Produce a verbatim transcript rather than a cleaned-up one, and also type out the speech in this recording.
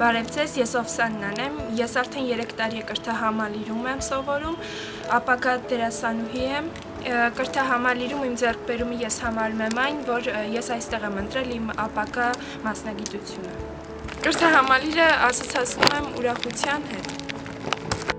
Բարև ձեզ, ես Օվսաննան եմ, ես արդեն երեք տարի կրթահամալիրում եմ սովորում, ապագա դերասանուհի եմ, կրթահամալիրում իմ ձեռքբերումը ես համարում եմ այն, որ ես այստեղ եմ ընտրել իմ ապագա մասնագիտությունը։ Կրթահամալիրը ասոցացնում եմ ուրախության հետ։